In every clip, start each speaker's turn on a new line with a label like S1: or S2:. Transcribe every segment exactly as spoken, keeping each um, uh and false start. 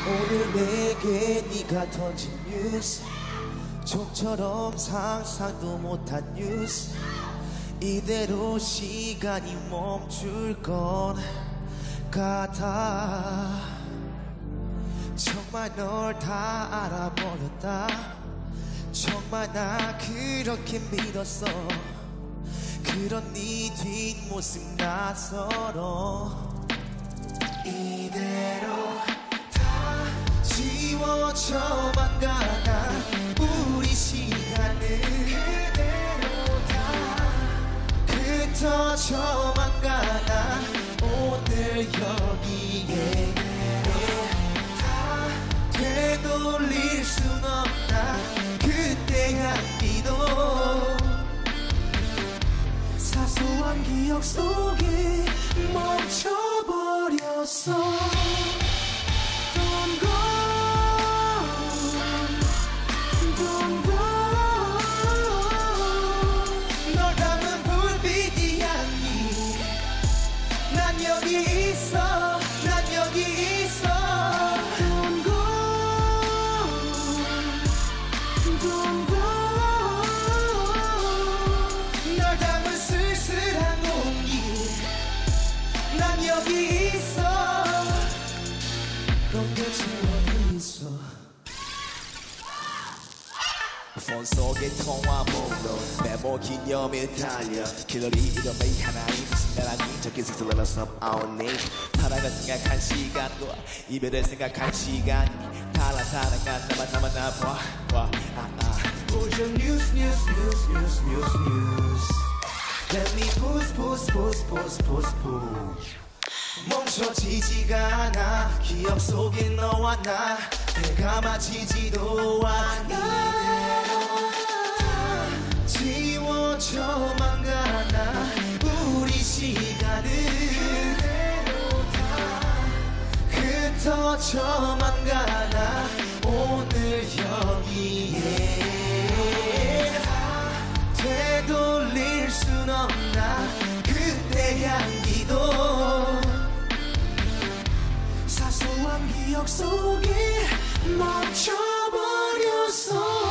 S1: 오늘 내게 네가 던진 뉴스 좀처럼 상상도 못한 뉴스 이대로 시간이 멈출 건 같아 정말 널 다 알아버렸다 정말 나 그렇게 믿었어 그런 네 뒷모습 낯설어 이대로 다 지워져만 가나 우리 시간은 그대로 다 흩어져만 가나 오늘 여기에 다 되돌릴 순 없나 그때 향기도 사소한 기억 속에 멈춰버렸어 Don't go, don't go 널 담은 불빛이 향기 난 여기 있어 난 여기 있어 Don't go, don't go 널 담은 쓸쓸한 공기 난 여기 있어 넌 대체 어디 있어 폰 속의 통화번호 메모 기념일 달려 길거리 이름이 하나인 무슨 나랑이 적힌 스스로 of our name 사랑을 생각한 시간과 이별을 생각한 시간이 달라 사랑한 나만 나만 나봐 와, 아, 아. 요즘 뉴스 뉴스 뉴스 뉴스 뉴스 뉴스 Let me push push push push push push 멈춰지지가 않아 기억 속에 너와 나 내가 마치지도 않아 지워져만 가나 우리 시간은 그대로 다 흩어져만 가나 오늘 여기에 다 되돌릴 순 없나 그때 향기도 사소한 기억 속에 멈춰버렸어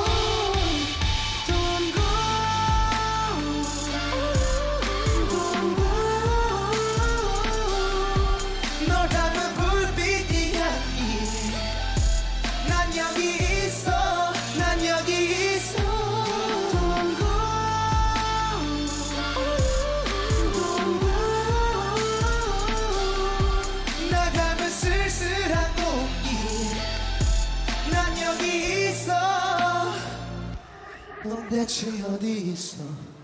S1: 넌 대체 어디 있어